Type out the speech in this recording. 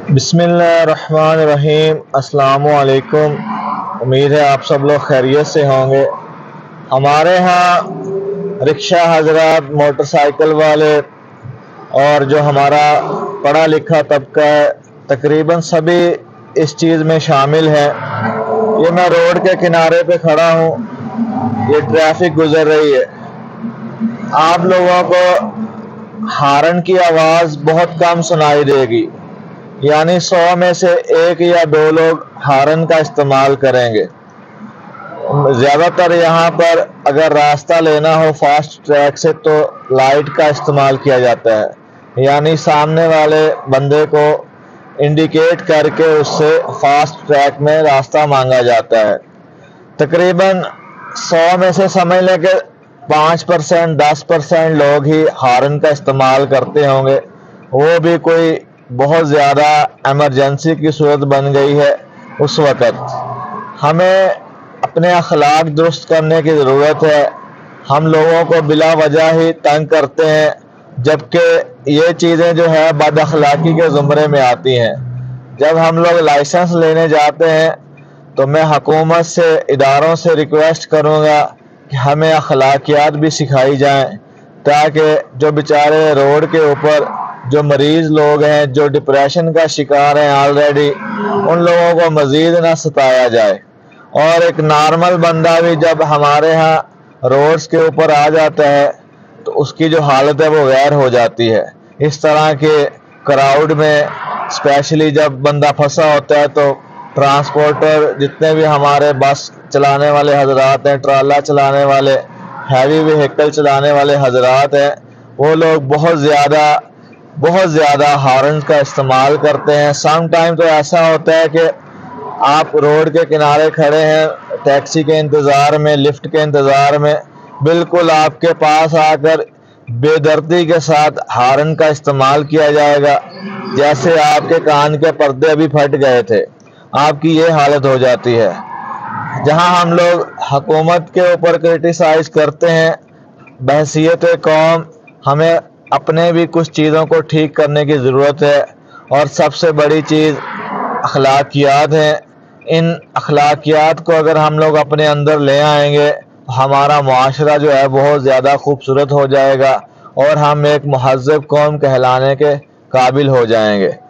बिस्मिल्लाहिर्रहमानिर्रहीम। अस्सलाम वालेकुम। उम्मीद है आप सब लोग खैरियत से होंगे। हमारे यहाँ रिक्शा हजरात, मोटरसाइकिल वाले और जो हमारा पढ़ा लिखा तबका है, तकरीबन सभी इस चीज़ में शामिल है। ये मैं रोड के किनारे पे खड़ा हूँ, ये ट्रैफिक गुजर रही है। आप लोगों को हारन की आवाज़ बहुत कम सुनाई देगी, यानी 100 में से 1 या 2 लोग हारन का इस्तेमाल करेंगे। ज़्यादातर यहाँ पर अगर रास्ता लेना हो फास्ट ट्रैक से तो लाइट का इस्तेमाल किया जाता है, यानी सामने वाले बंदे को इंडिकेट करके उससे फास्ट ट्रैक में रास्ता मांगा जाता है। तकरीबन 100 में से समझ लें कि 5% 10% लोग ही हारन का इस्तेमाल करते होंगे, वो भी कोई बहुत ज़्यादा एमरजेंसी की सूरत बन गई है। उस वक़्त हमें अपने अखलाक दुरुस्त करने की ज़रूरत है। हम लोगों को बिला वजह ही तंग करते हैं, जबकि ये चीज़ें जो है बद अखलाकी के ज़ुमरे में आती हैं। जब हम लोग लाइसेंस लेने जाते हैं तो मैं हुकूमत से, इदारों से रिक्वेस्ट करूँगा कि हमें अखलाकियात भी सिखाई जाएँ, ताकि जो बेचारे रोड के ऊपर जो मरीज़ लोग हैं, जो डिप्रेशन का शिकार हैं ऑलरेडी, उन लोगों को मज़ीद ना सताया जाए। और एक नॉर्मल बंदा भी जब हमारे यहाँ रोड्स के ऊपर आ जाता है तो उसकी जो हालत है वो गैर हो जाती है। इस तरह के क्राउड में स्पेशली जब बंदा फंसा होता है तो ट्रांसपोर्टर, जितने भी हमारे बस चलाने वाले हजरात हैं, ट्राला चलाने वाले, हैवी व्हीकल चलाने वाले हजरात हैं, वो लोग बहुत ज़्यादा हॉर्न का इस्तेमाल करते हैं। सम टाइम तो ऐसा होता है कि आप रोड के किनारे खड़े हैं टैक्सी के इंतज़ार में, लिफ्ट के इंतज़ार में, बिल्कुल आपके पास आकर बेदर्दी के साथ हॉर्न का इस्तेमाल किया जाएगा, जैसे आपके कान के पर्दे अभी फट गए थे। आपकी ये हालत हो जाती है। जहां हम लोग हुकूमत के ऊपर क्रिटिसाइज़ करते हैं, बहसीयत कौम हमें अपने भी कुछ चीज़ों को ठीक करने की ज़रूरत है। और सबसे बड़ी चीज़ अखलाकियात हैं। इन अखलाकियात को अगर हम लोग अपने अंदर ले आएंगे, हमारा मुआशरा जो है बहुत ज़्यादा खूबसूरत हो जाएगा और हम एक महज़्ज़ब कौम कहलाने के काबिल हो जाएंगे।